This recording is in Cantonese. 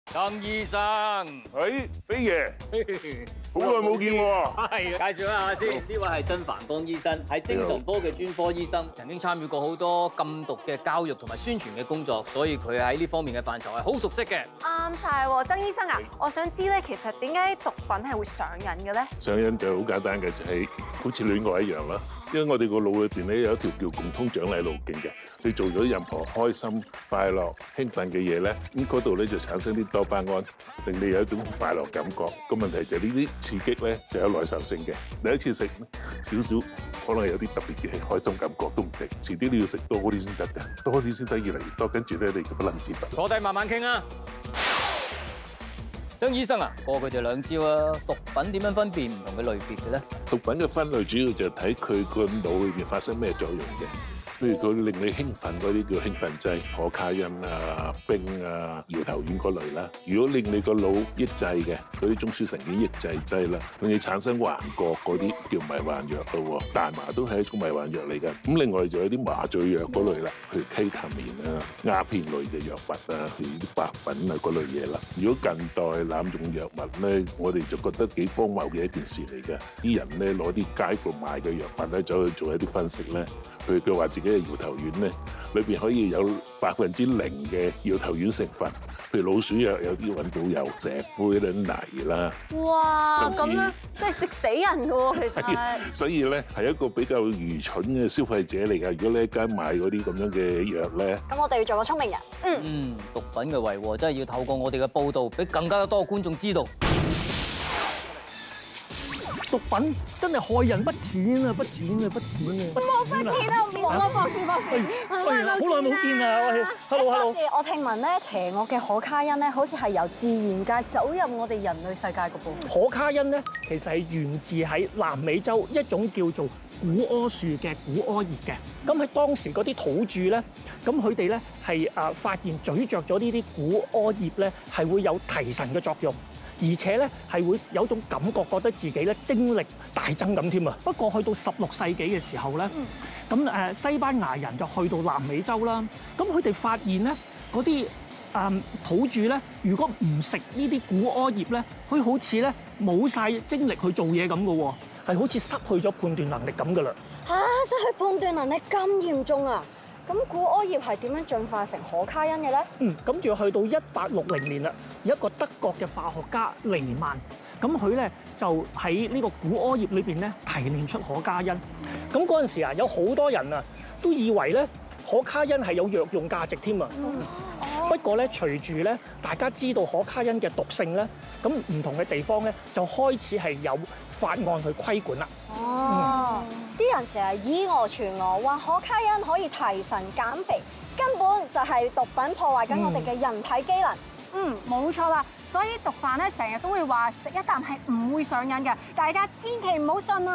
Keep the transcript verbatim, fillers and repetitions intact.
曾醫生， 喂，飛爺，好耐冇見喎。 係介紹一下先，呢位係曾凡邦醫生，係精神科嘅專科醫生，曾經參與過好多禁毒嘅教育同埋宣傳嘅工作，所以佢喺呢方面嘅範疇係好熟悉嘅。 啱晒喎，曾醫生啊，我想知咧，其實點解毒品係會上癮嘅咧？ 上癮就好簡單嘅，就係好似戀愛一樣啦。因為我哋個腦裏邊咧有一條叫共通獎勵路徑嘅，你做咗任何開心、快樂、興奮嘅嘢咧，咁嗰度咧就產生啲多巴胺，令你有一種快樂感覺。個問題就係呢啲刺激咧就有耐受性嘅，第一次食少少，可能有啲特別嘅開心感覺都唔定，遲啲你要食多啲先得嘅，多啲先得越嚟越多，跟住咧你就不能自拔。 坐低慢慢傾啊！曾醫生啊，過佢哋兩招啊，毒品點樣分辨唔同嘅類別嘅咧？ 毒品嘅分類主要就係睇佢個腦裏邊發生咩作用嘅。譬如佢令你興奮嗰啲叫興奮劑，可卡因啊、冰啊、搖頭丸嗰類啦。如果令你個腦抑制嘅，嗰啲中樞神經抑制劑啦，令你產生幻覺嗰啲叫迷幻藥咯。大麻都係一種迷幻藥嚟㗎。咁另外就有啲麻醉藥嗰類啦，譬如 K 他命啊、鴉片類嘅藥物啊，譬如啲白粉啊嗰類嘢啦。如果近代濫用藥物咧，我哋就覺得幾荒謬嘅一件事嚟嘅。啲人咧攞啲街度賣嘅藥物咧，走去做一啲分析咧。佢佢話自己嘅搖頭丸咧，裏邊可以有百分之零嘅搖頭丸成分，譬如老鼠藥有啲揾到有石灰啦、泥啦。 哇！咁樣即係食死人㗎喎，其實。 所以咧係一個比較愚蠢嘅消費者嚟㗎。如果你喺街買嗰啲咁樣嘅藥咧， 咁我哋要做個聰明人。 嗯。 嗯，毒品嘅為禍真係要透過我哋嘅報導，俾更加多觀眾知道。 毒品真係害人不淺啊！不淺啊！不淺啊！ 冇不淺啊！冇啊，博士博士， 好耐冇見啊！喂 ，hello hello。 博士，我聽聞咧，邪惡嘅可卡因咧，好似係由自然界走入我哋人類世界嘅噃。 可卡因咧，其實係源自喺南美洲一種叫做古柯樹嘅古柯葉嘅。咁喺當時嗰啲土著咧，咁佢哋咧係誒發現咀嚼咗呢啲古柯葉咧，係會有提神嘅作用。而且咧係會有種感覺，覺得自己咧精力大增咁添啊！不過去到十六世紀嘅時候咧，咁誒西班牙人就去到南美洲啦。咁佢哋發現咧，嗰啲誒土著咧，如果唔食呢啲古柯葉咧，佢好似咧冇晒精力去做嘢咁嘅喎，係好似失去咗判斷能力咁噶啦。 嚇！失去判斷能力咁嚴重啊！咁古柯葉係點樣進化成可卡因嘅咧？ 嗯，咁就去到一八六零年啦，有一個德國嘅化學家尼曼，咁佢咧就喺呢個古柯葉裏邊咧提煉出可卡因。咁嗰陣時啊，有好多人啊都以為咧可卡因係有藥用價值添啊。不過咧，隨住咧大家知道可卡因嘅毒性咧，咁唔同嘅地方咧就開始係有法案去規管啦。 哦，啲人成日以訛傳訛，話可卡因可以提神減肥，根本就係毒品破壞緊我哋嘅人體機能。 嗯，冇錯啦，所以毒販咧成日都會話食一啖係唔會上癮嘅，大家千祈唔好信啊！